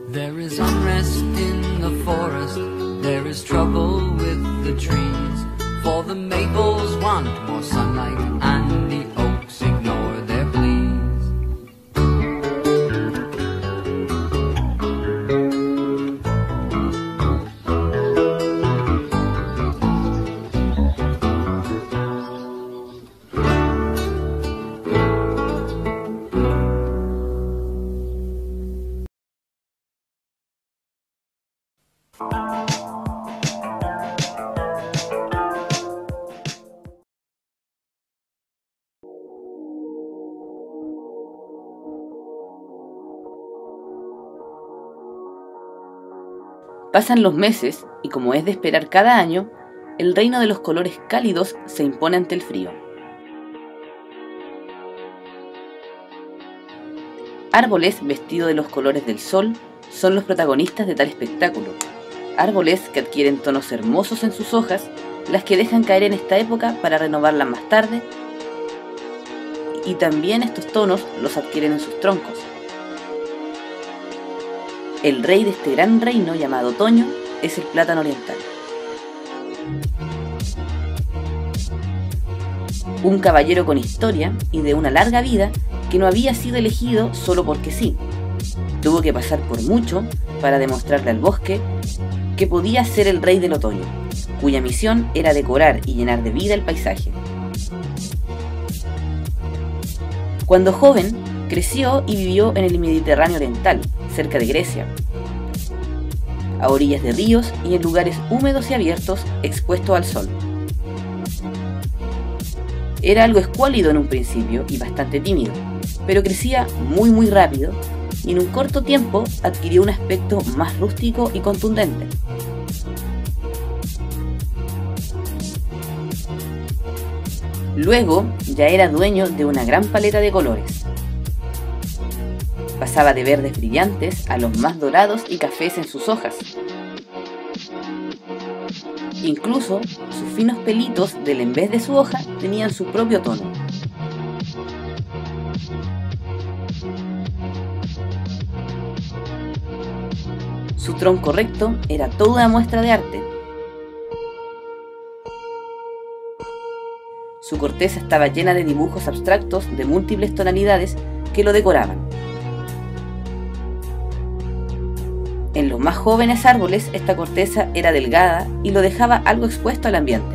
There is unrest in the forest, there is trouble with the trees, for the maples want more sunlight and the oaks ignore their pleas. Pasan los meses y, como es de esperar cada año, el reino de los colores cálidos se impone ante el frío. Árboles vestidos de los colores del sol son los protagonistas de tal espectáculo. Árboles que adquieren tonos hermosos en sus hojas, las que dejan caer en esta época para renovarlas más tarde, y también estos tonos los adquieren en sus troncos. El rey de este gran reino llamado otoño es el plátano oriental. Un caballero con historia y de una larga vida que no había sido elegido solo porque sí. Tuvo que pasar por mucho para demostrarle al bosque que podía ser el rey del otoño, cuya misión era decorar y llenar de vida el paisaje. Cuando joven, creció y vivió en el Mediterráneo oriental, cerca de Grecia, a orillas de ríos y en lugares húmedos y abiertos expuestos al sol. Era algo escuálido en un principio y bastante tímido, pero crecía muy rápido y en un corto tiempo adquirió un aspecto más rústico y contundente. Luego ya era dueño de una gran paleta de colores. Pasaba de verdes brillantes a los más dorados y cafés en sus hojas. Incluso sus finos pelitos del en vez de su hoja tenían su propio tono. Su tronco recto era toda una muestra de arte. Su corteza estaba llena de dibujos abstractos de múltiples tonalidades que lo decoraban. En los más jóvenes árboles esta corteza era delgada y lo dejaba algo expuesto al ambiente.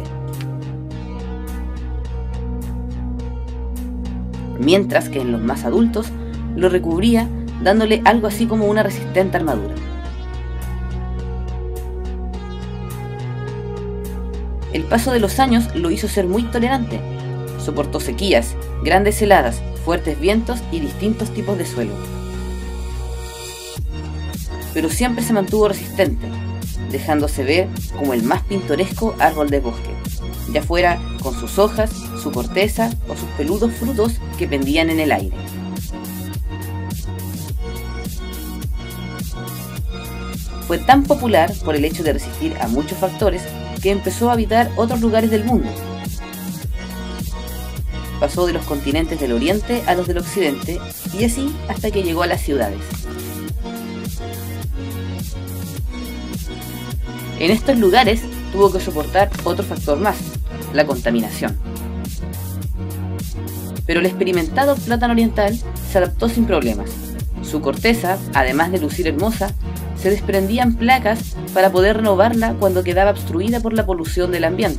Mientras que en los más adultos lo recubría dándole algo así como una resistente armadura. El paso de los años lo hizo ser muy tolerante. Soportó sequías, grandes heladas, fuertes vientos y distintos tipos de suelo. Pero siempre se mantuvo resistente, dejándose ver como el más pintoresco árbol de bosque, ya fuera con sus hojas, su corteza o sus peludos frutos que pendían en el aire. Fue tan popular por el hecho de resistir a muchos factores que empezó a habitar otros lugares del mundo. Pasó de los continentes del oriente a los del occidente y así hasta que llegó a las ciudades. En estos lugares tuvo que soportar otro factor más, la contaminación. Pero el experimentado plátano oriental se adaptó sin problemas. Su corteza, además de lucir hermosa, se desprendían placas para poder renovarla cuando quedaba obstruida por la polución del ambiente.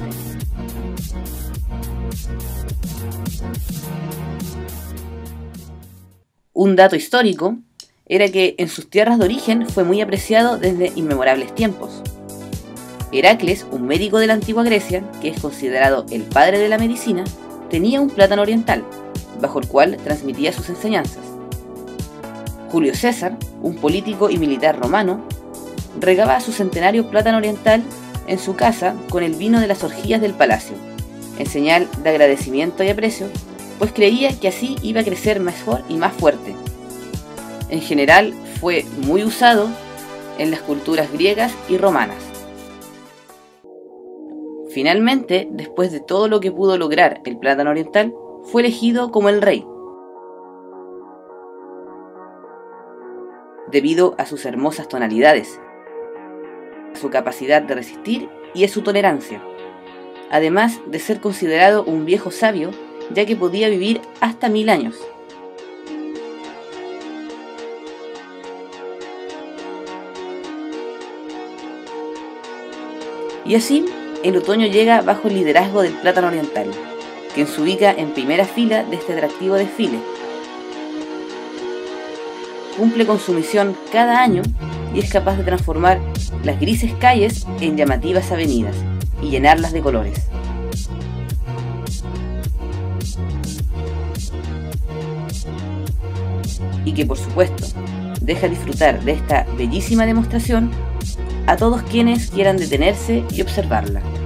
Un dato histórico era que en sus tierras de origen fue muy apreciado desde inmemorables tiempos. Heracles, un médico de la antigua Grecia, que es considerado el padre de la medicina, tenía un plátano oriental, bajo el cual transmitía sus enseñanzas. Julio César, un político y militar romano, regaba su centenario plátano oriental en su casa con el vino de las orgías del palacio, en señal de agradecimiento y aprecio, pues creía que así iba a crecer mejor y más fuerte. En general fue muy usado en las culturas griegas y romanas. Finalmente, después de todo lo que pudo lograr el plátano oriental, fue elegido como el rey. debido a sus hermosas tonalidades, a su capacidad de resistir y a su tolerancia, además de ser considerado un viejo sabio, ya que podía vivir hasta 1000 años. Y así, el otoño llega bajo el liderazgo del plátano oriental, quien se ubica en primera fila de este atractivo desfile. Cumple con su misión cada año y es capaz de transformar las grises calles en llamativas avenidas y llenarlas de colores. Y que por supuesto deja disfrutar de esta bellísima demostración a todos quienes quieran detenerse y observarla.